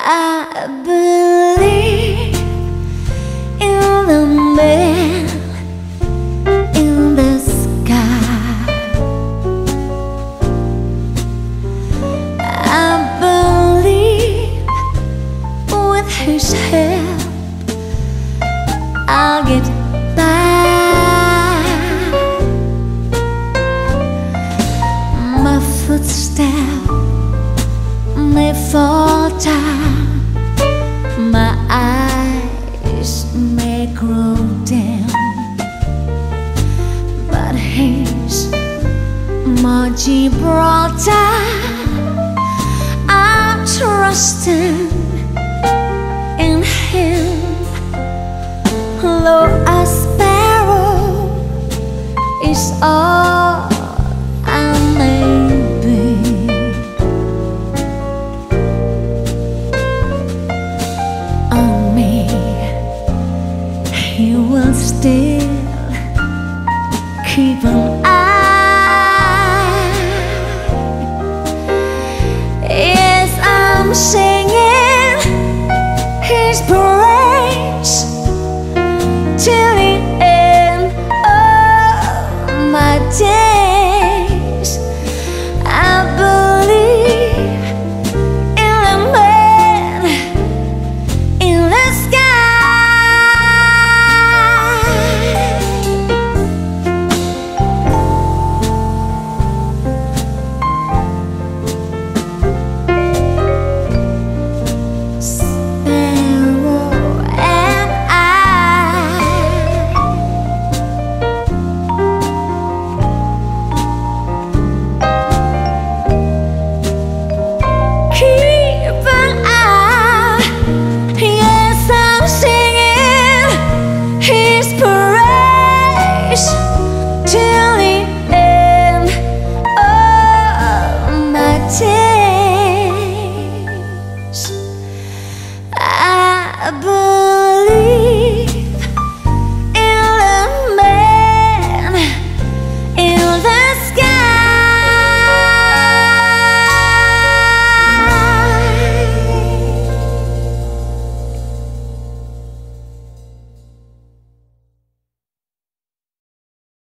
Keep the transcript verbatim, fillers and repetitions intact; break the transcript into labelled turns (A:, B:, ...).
A: I believe in the man in the sky. I believe with his help I'll get by. My footsteps may falter, my eyes may grow dim, but he's my Gibraltar. I'm trusting in him. Though a sparrow is all